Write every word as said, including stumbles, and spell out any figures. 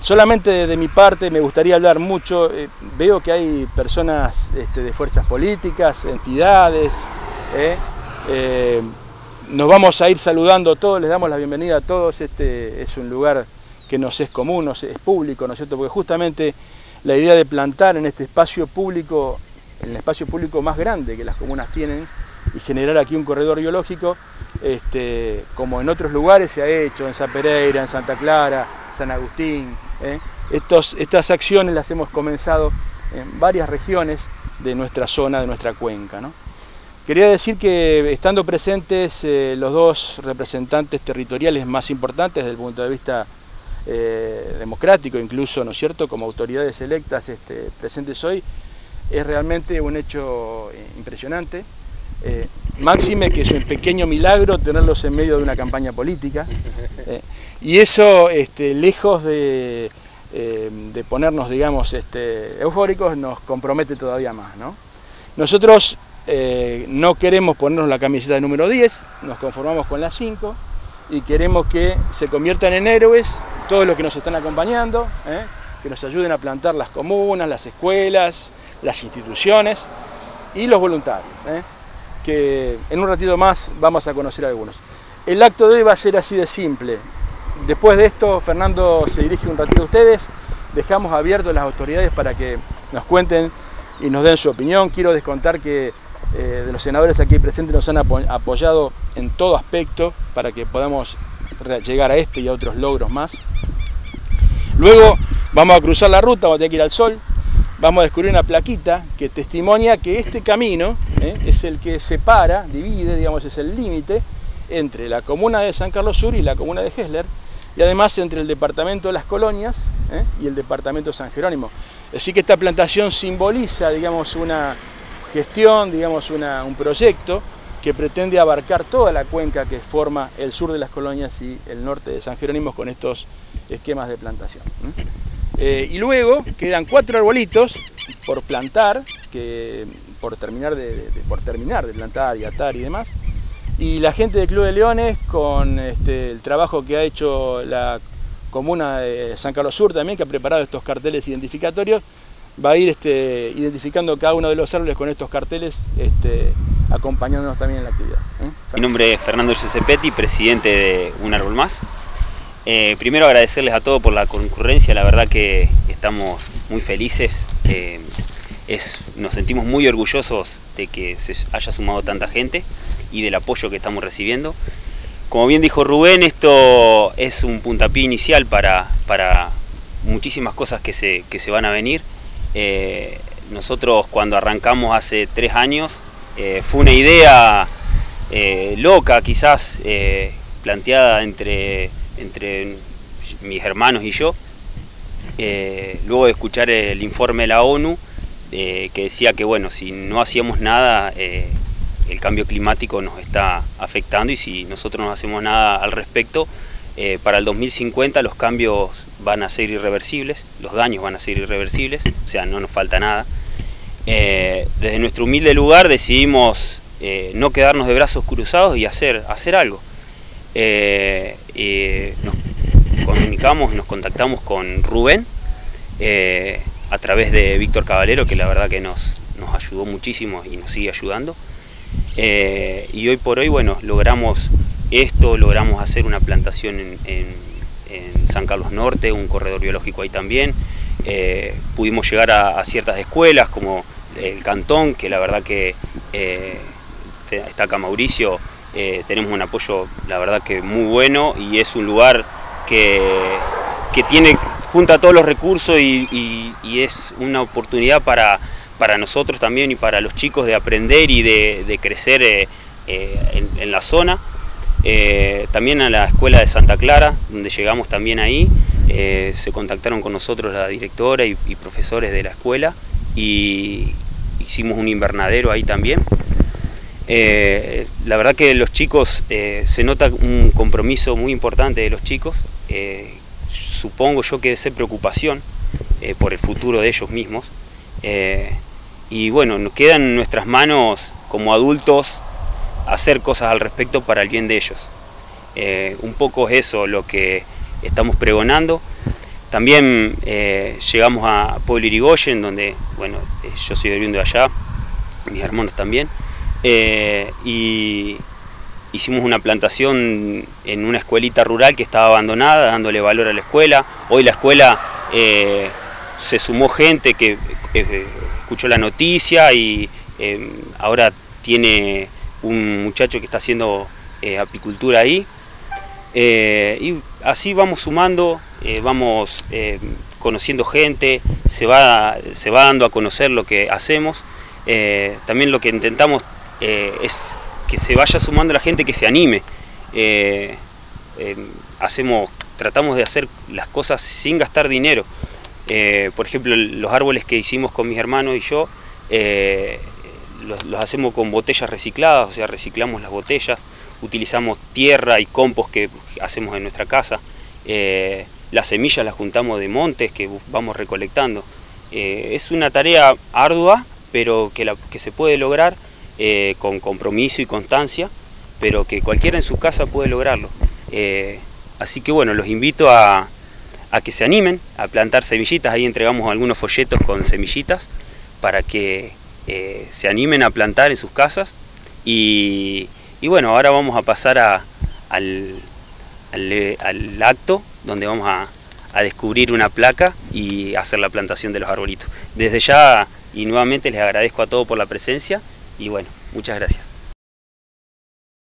Solamente de, de mi parte me gustaría hablar mucho, eh, veo que hay personas este, de fuerzas políticas, entidades, eh, eh, nos vamos a ir saludando todos, les damos la bienvenida a todos, este es un lugar que nos es común, nos es público, ¿no es cierto? Porque justamente la idea de plantar en este espacio público, en el espacio público más grande que las comunas tienen, y generar aquí un corredor biológico, este, como en otros lugares se ha hecho, en Sa Pereira, en Santa Clara, San Agustín, ¿eh? Estos, estas acciones las hemos comenzado en varias regiones de nuestra zona, de nuestra cuenca, ¿no? Quería decir que estando presentes eh, los dos representantes territoriales más importantes desde el punto de vista eh, democrático, incluso, ¿no es cierto?, como autoridades electas este, presentes hoy, es realmente un hecho impresionante. Eh, máxime que es un pequeño milagro tenerlos en medio de una campaña política, eh, y eso, este, lejos de, eh, de ponernos, digamos, este, eufóricos, nos compromete todavía más, ¿no? Nosotros eh, no queremos ponernos la camiseta número diez, nos conformamos con la cinco y queremos que se conviertan en héroes todos los que nos están acompañando, ¿eh? Que nos ayuden a plantar las comunas, las escuelas, las instituciones y los voluntarios, ¿eh? Que en un ratito más vamos a conocer algunos. El acto de hoy va a ser así de simple. Después de esto, Fernando se dirige un ratito a ustedes, dejamos abiertos las autoridades para que nos cuenten y nos den su opinión. Quiero descontar que eh, de los senadores aquí presentes nos han apo apoyado en todo aspecto para que podamos llegar a este y a otros logros más. Luego vamos a cruzar la ruta, vamos a tener que ir al sol. Vamos a descubrir una plaquita que testimonia que este camino ¿eh? es el que separa, divide, digamos, es el límite entre la comuna de San Carlos Sur y la comuna de Gesler, y además entre el departamento de Las Colonias ¿eh? y el departamento de San Jerónimo. Así que esta plantación simboliza, digamos, una gestión, digamos, una, un proyecto que pretende abarcar toda la cuenca que forma el sur de Las Colonias y el norte de San Jerónimo con estos esquemas de plantación. ¿eh? Eh, y luego quedan cuatro arbolitos por plantar, que, por, terminar de, de, de, por terminar de plantar y atar y demás. Y la gente del Club de Leones, con este, el trabajo que ha hecho la comuna de San Carlos Sur también, que ha preparado estos carteles identificatorios, va a ir este, identificando cada uno de los árboles con estos carteles, este, acompañándonos también en la actividad. ¿eh? Mi nombre es Fernando Giusepetti, presidente de Un Árbol Más. Eh, primero agradecerles a todos por la concurrencia, la verdad que estamos muy felices, eh, es, nos sentimos muy orgullosos de que se haya sumado tanta gente y del apoyo que estamos recibiendo. Como bien dijo Rubén, esto es un puntapié inicial para, para muchísimas cosas que se, que se van a venir. Eh, nosotros cuando arrancamos hace tres años, eh, fue una idea eh, loca quizás, eh, planteada entre... entre mis hermanos y yo, eh, luego de escuchar el informe de la ONU, eh, que decía que bueno, si no hacíamos nada, eh, el cambio climático nos está afectando, y si nosotros no hacemos nada al respecto, eh, para el dos mil cincuenta los cambios van a ser irreversibles, los daños van a ser irreversibles, o sea, no nos falta nada. Eh, desde nuestro humilde lugar decidimos eh, no quedarnos de brazos cruzados y hacer, hacer algo. Eh, eh, nos comunicamos y nos contactamos con Rubén eh, a través de Víctor Caballero, que la verdad que nos, nos ayudó muchísimo y nos sigue ayudando, eh, y hoy por hoy, bueno, logramos esto, logramos hacer una plantación en, en, en San Carlos Norte, un corredor biológico ahí también, eh, pudimos llegar a, a ciertas escuelas como el Cantón, que la verdad que eh, está acá Mauricio. Eh, tenemos un apoyo, la verdad que muy bueno, y es un lugar que, que tiene, junta todos los recursos y, y, y es una oportunidad para, para nosotros también y para los chicos de aprender y de, de crecer eh, eh, en, en la zona. Eh, también a la escuela de Santa Clara, donde llegamos también ahí, eh, se contactaron con nosotros la directora y, y profesores de la escuela, y hicimos un invernadero ahí también. Eh, la verdad que los chicos, eh, se nota un compromiso muy importante de los chicos, eh, supongo yo que debe ser preocupación eh, por el futuro de ellos mismos, eh, y bueno, nos queda en nuestras manos como adultos hacer cosas al respecto para el bien de ellos. Eh, un poco es eso lo que estamos pregonando. También eh, llegamos a Pueblo Irigoyen, donde, bueno, eh, yo soy oriundo de allá, mis hermanos también, eh, y hicimos una plantación en una escuelita rural que estaba abandonada, dándole valor a la escuela. Hoy la escuela eh, se sumó gente que eh, escuchó la noticia y eh, ahora tiene un muchacho que está haciendo eh, apicultura ahí. Eh, y así vamos sumando, eh, vamos eh, conociendo gente, se va, se va dando a conocer lo que hacemos. Eh, también lo que intentamos eh, es que se vaya sumando la gente que se anime. Eh, eh, hacemos, tratamos de hacer las cosas sin gastar dinero. Eh, por ejemplo, los árboles que hicimos con mis hermanos y yo, eh, los, los hacemos con botellas recicladas, o sea, reciclamos las botellas, utilizamos tierra y compost que hacemos en nuestra casa. Eh, las semillas las juntamos de montes que vamos recolectando. Eh, es una tarea ardua, pero que, la, que se puede lograr eh, con compromiso y constancia, pero que cualquiera en su casa puede lograrlo. Eh, así que bueno, los invito a, a que se animen a plantar semillitas. Ahí entregamos algunos folletos con semillitas para que eh, se animen a plantar en sus casas. Y, y bueno, ahora vamos a pasar a, al, al, al acto donde vamos a, a descubrir una placa y hacer la plantación de los arbolitos. Desde ya y nuevamente les agradezco a todos por la presencia y bueno, muchas gracias.